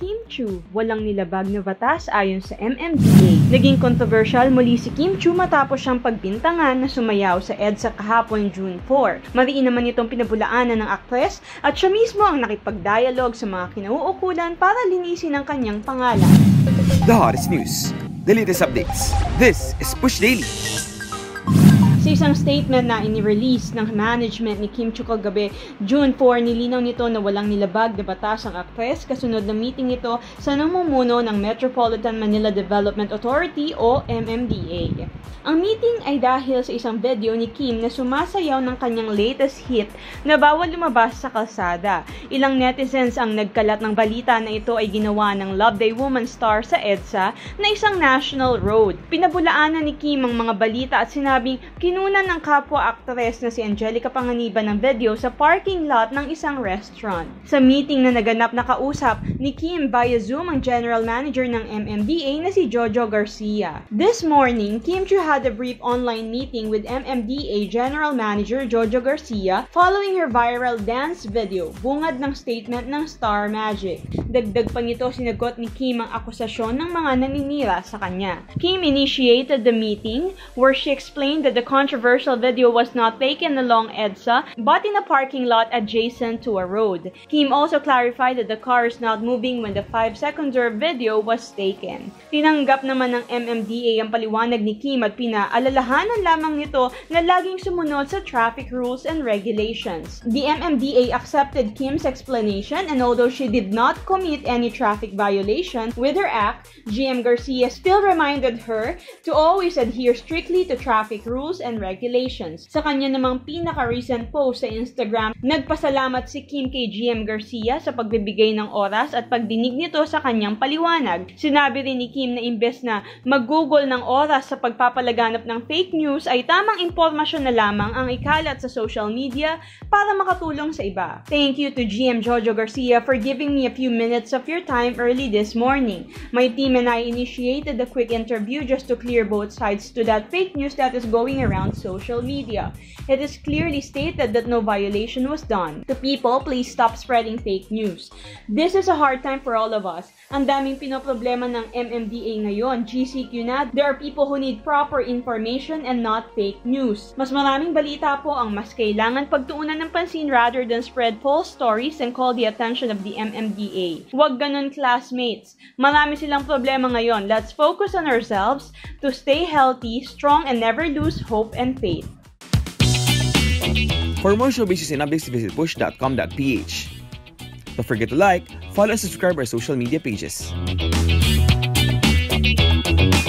Kim Chiu, walang nilabag na batas ayon sa MMDA. Naging controversial muli si Kim Chiu matapos siyang pagbintangan na sumayaw sa EDSA kahapon June 4. Mariin naman itong pinabulaanan ng aktres at siya mismo ang nakipag-dialogue sa mga kinauukulan para linisin ang kanyang pangalan. The hottest news, the latest updates. This is Push Daily. Sa isang statement na inirelease ng management ni Kim Chiu kagabi, June 4, nilinaw nito na walang nilabag na batas ang aktres kasunod ng meeting ito sa namumuno ng Metropolitan Manila Development Authority o MMDA. Ang meeting ay dahil sa isang video ni Kim na sumasayaw ng kanyang latest hit na bawal lumabas sa kalsada. Ilang netizens ang nagkalat ng balita na ito ay ginawa ng Love Day Woman star sa EDSA na isang national road. Pinabulaanan ni Kim ang mga balita at sinabing kinunan ng kapwa-aktres na si Angelica Panganiban ng video sa parking lot ng isang restaurant. Sa meeting na naganap na kausap ni Kim via Zoom ang general manager ng MMDA na si Jojo Garcia. This morning, Kim Chiu had a brief online meeting with MMDA General Manager Jojo Garcia following her viral dance video, bungad ng statement ng Star Magic. Dagdag pa nito, sinagot ni Kim ang akusasyon ng mga naninira sa kanya. Kim initiated the meeting where she explained that the controversial video was not taken along EDSA but in a parking lot adjacent to a road. Kim also clarified that the car is not moving when the 5-second video was taken. Tinanggap naman ng MMDA ang paliwanag ni Kim at pinaalalahanan lamang nito na laging sumunod sa traffic rules and regulations. The MMDA accepted Kim's explanation, and although she did not commit any traffic violation with her act, GM Garcia still reminded her to always adhere strictly to traffic rules and regulations. Sa kanya namang pinaka-recent post sa Instagram, nagpasalamat si Kim kay GM Garcia sa pagbibigay ng oras at pagdinig nito sa kanyang paliwanag. Sinabi rin ni Kim na imbes na mag-google ng oras sa pagpapalaganap ng fake news ay tamang impormasyon na lamang ang ikalat sa social media para makatulong sa iba. Thank you to GM Jojo Garcia for giving me a few minutes of your time early this morning. My team and I initiated a quick interview just to clear both sides to that fake news that is going around social media. It is clearly stated that no violation was done. To people, please stop spreading fake news. This is a hard time for all of us. Ang daming pinoproblema ng MMDA ngayon. GCQ na, there are people who need proper information and not fake news. Mas maraming balita po ang mas kailangan pagtuunan ng pansin rather than spread false stories and call the attention of the MMDA. Huwag ganun, classmates. Marami silang problema ngayon. Let's focus on ourselves to stay healthy, strong, and never lose hope and faith. For more showbiz and updates, visit push.com.ph. Don't forget to like, follow, and subscribe our social media pages.